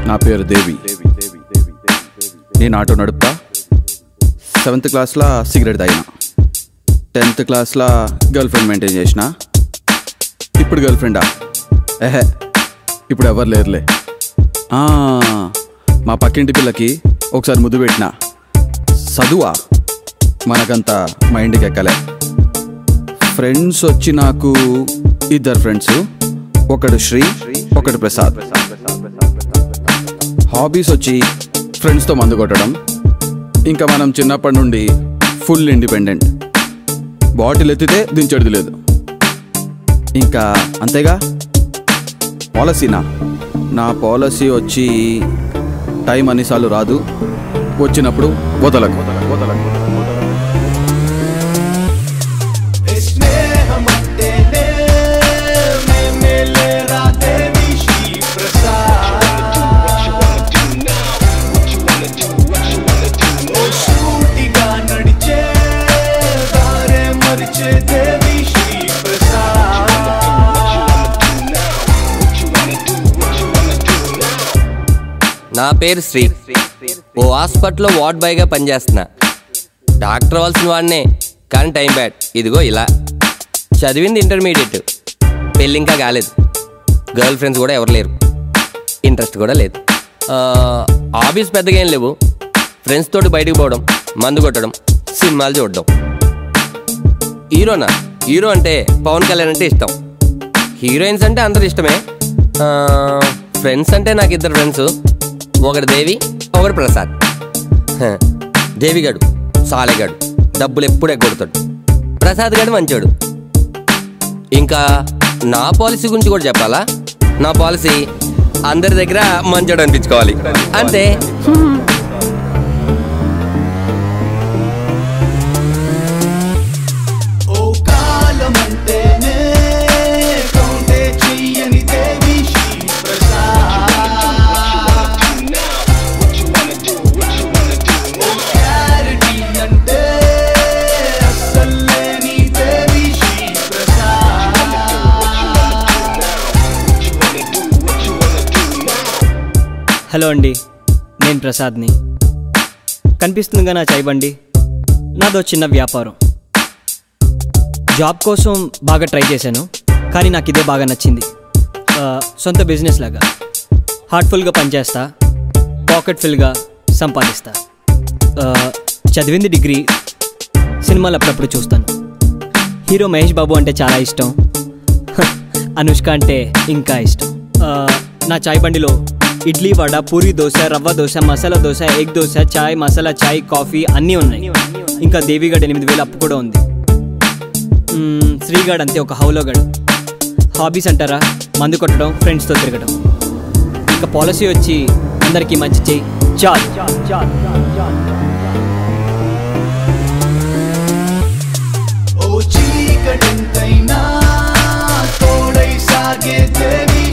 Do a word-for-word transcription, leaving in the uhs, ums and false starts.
నా పేరు దేవి. నేను ఆటో నడుపుతా. సెవెంత్ క్లాస్లో సిగరెట్ తాగిన. టెన్త్ క్లాస్లో గర్ల్ ఫ్రెండ్ మెయింటైన్ చేసిన. ఇప్పుడు గర్ల్ ఫ్రెండా? ఏహే, ఇప్పుడు ఎవరు లేరులే. మా పక్కింటి పిల్లకి ఒకసారి ముద్దు పెట్టిన. చదువా మనకంతా మైండ్కి ఎక్కలే. ఫ్రెండ్స్ వచ్చి నాకు ఇద్దరు ఫ్రెండ్స్, ఒకడు శ్రీ, ఒకడు ప్రసాద్. హాబీస్ వచ్చి ఫ్రెండ్స్తో మందు కొట్టడం. ఇంకా మనం చిన్నప్పటి నుండి ఫుల్ ఇండిపెండెంట్. బాటిల్ ఎత్తితే దించడిది లేదు. ఇంకా అంతేగా. పాలసీనా? నా పాలసీ వచ్చి టైం అన్నిసార్లు రాదు, వచ్చినప్పుడు వదలకు వదలకు నా పేరు శ్రీ. ఓ హాస్పిటల్లో వార్డ్ బాయ్గా పనిచేస్తున్నా. డాక్టర్ అవ్వాల్సిన వాడినే, కానీ టైం బ్యాడ్. ఇదిగో ఇలా. చదివింది ఇంటర్మీడియట్, పెళ్ళి ఇంకా కాలేదు. గర్ల్ ఫ్రెండ్స్ కూడా ఎవరు లేరు, ఇంట్రెస్ట్ కూడా లేదు. హాబీస్ పెద్దగా ఏం లేవు. ఫ్రెండ్స్ తోటి బయటకు పోవడం, మందు కొట్టడం, సినిమాలు చూడడం. హీరోనా? హీరో అంటే పవన్ కళ్యాణ్ అంటే ఇష్టం. హీరోయిన్స్ అంటే అందరు ఇష్టమే. ఫ్రెండ్స్ అంటే నాకు ఇద్దరు ఫ్రెండ్స్, ఒకటి దేవి, ఒకటి ప్రసాద్. దేవిగాడు సాలేగాడు, డబ్బులు ఎప్పుడు ఎగ్గొడతాడు. ప్రసాద్ గాడు మంచోడు. ఇంకా నా పాలసీ గురించి కూడా చెప్పాలా? నా పాలసీ అందరి దగ్గర మంచోడు అనిపించుకోవాలి, అంతే. హలో అండి, నేను ప్రసాద్ని. కనిపిస్తుందిగా నా చాయ్ బండి. నాదో చిన్న వ్యాపారం. జాబ్ కోసం బాగా ట్రై చేశాను, కానీ నాకు ఇదే బాగా నచ్చింది. సొంత బిజినెస్ లాగా హార్ట్ఫుల్గా పనిచేస్తా, పాకెట్ ఫుల్గా సంపాదిస్తా. చదివింది డిగ్రీ, సినిమాలు అప్పుడప్పుడు చూస్తాను. హీరో మహేష్ బాబు అంటే చాలా ఇష్టం, అనుష్క అంటే ఇంకా ఇష్టం. నా చాయ్ బండిలో ఇడ్లీ, వడ, పూరి దోశ, రవ్వ దోశ, మసాలా దోశ, ఎగ్ దోశ, చాయ్, మసాలా చాయ్, కాఫీ అన్నీ ఉన్నాయి. ఇంకా దేవిగడ్ ఎనిమిది వేలు అప్పు కూడా ఉంది. శ్రీగాడ్ అంతే, ఒక హౌలోగాడు. హాబీస్ అంటారా? మందు కొట్టడం, ఫ్రెండ్స్తో తిరగడం. ఇంకా పాలసీ వచ్చి అందరికీ మంచి చేయి చాలు. ఓ చీకటెంతైనా తోడై సాగే దేవి